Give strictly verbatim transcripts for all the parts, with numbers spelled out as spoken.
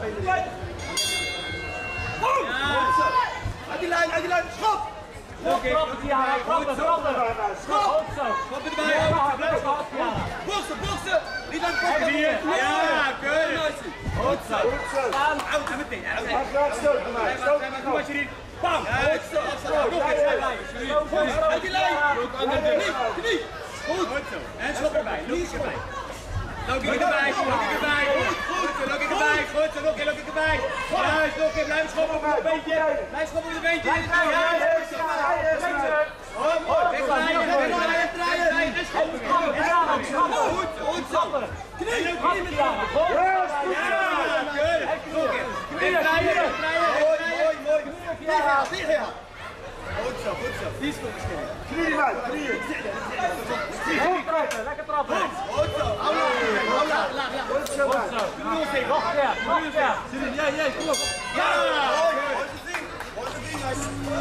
Uit die lijn, uit die lijn, schop! Oké, trappen, trappen, schop! Schop erbij, blijf schop! Boksen, boksen! Niet aan het pakken! Ja, keurig! Goed zo! Goed zo! Oud, en meteen, oud. Stoot naar mij, stoot naar mij! Bam! Goed zo! Uit die lijn! Knie! Goed! En schop erbij, Loki erbij. Loki erbij, Loki erbij. Goed zo, Loki erbij. Goed zo, Loki, Loki erbij. Juist, Loki, blijf schoppen op het beentje. Blijf schoppen op het beentje. Juist, oh, mooi. Wegdraaien, wegdraaien, wegdraaien. En schoppen weer. Goed, goed zo. Knie, knie met elkaar. Ja, keurig. Loki, wegdraaien, wegdraaien. Mooi, mooi, mooi. Tegen, goed zo, goed zo. Die is goed misschien. Knieën uit, knieën. Goed trappen, lekker trappen. Goed zo, hou laag, hou laag, laag, laag. Goed zo, Goed zo. Nog ver, nog ver. Jij, jij, kom op. Ja, mooi, mooi te zien. Mooi te zien,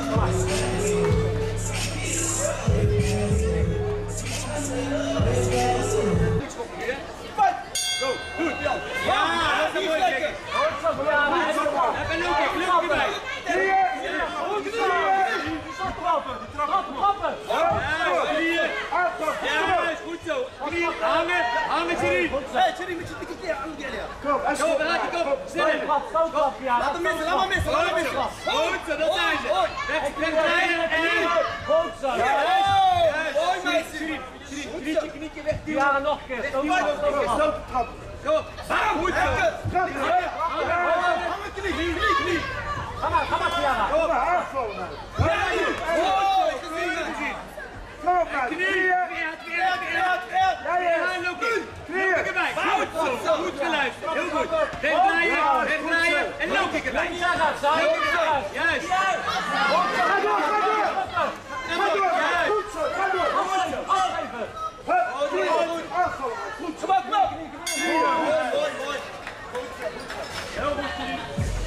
Go, goed, Jan. Ja, dat is een mooi checken. Goed zo, Brianna. En Loki, Loki erbij. Goed zo. Trappen, trappen, trappen. Ja, knieën. Ja, is goed zo. Knieën, hangen, hangen, Thierry. Hé, Thierry, met je dikke keer aan de Kom, Kom, laat je kop. Sneller. Stootklap, ja. Laat hem missen, laat hem missen, laat hem missen. Goed zo, dat zijn ze. Weg, wegdraaien en nu. Goed zo. Mooi meisje. Knietje, knietje, weg. Ja, nog een keer. Stootklap. Trap. Kom, bam, goed zo. Trap, hangen knie, knie, knie. Ga maar, ga maar, Tiara. Kom maar, aanvallen nou. Mooi, gezien, gezien. Kom op nou, knieën. Ja, ja, Loki. Loki erbij. Goed zo, goed geluisterd. Heel goed. Wegdraaien, wegdraaien en Loki erbij. Loki erbij. Juist. Ga door, ga door. Ga door, Juist. goed zo, ga door. Afgeven. Hup, knieën, aanvallen. Goed zo. Kom op, mooi, mooi, mooi. Heel goed, Thierry.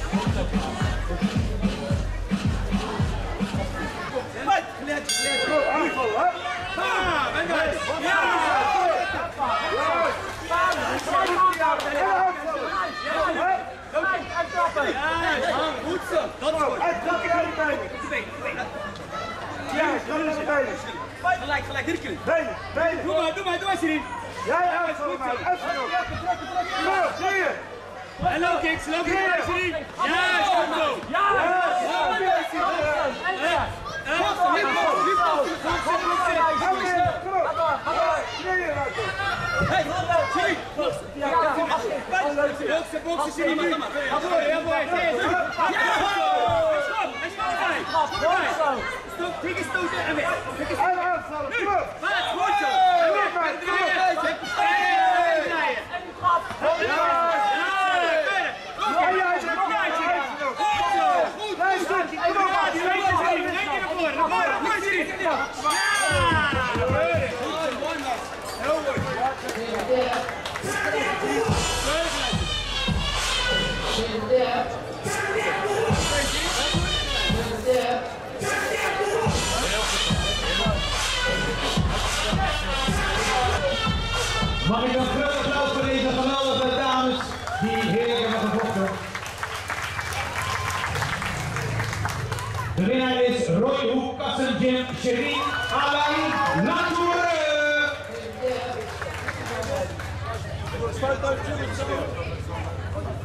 Goed, aanvallen, hè. Ah, ben bij. Ja. Goed zo. Dat is goed. Gelijk, gelijk, Dirk. Benen, benen. Doe maar, doe maar, doe maar, Thierry. Jij aanvallen nou, even nog. Kom, knieën. En low kicks, low kicks, Thierry. Juist, goed zo. Ja! Boksen, boksen, Thierry nu. Ja, mooi, ja, mooi. Stop, tegen stoten en weg. En aanvallen, kom op. Maat, goed zo. En weg, wegdraaien. Wegdraaien. En die trap! Mag ik een groot applaus voor deze geweldige dames die heerlijk hebben gevochten. De winnaar is Roy Hoek, Kassen Jim, Sherine, Alain, Latour. Spuit uit,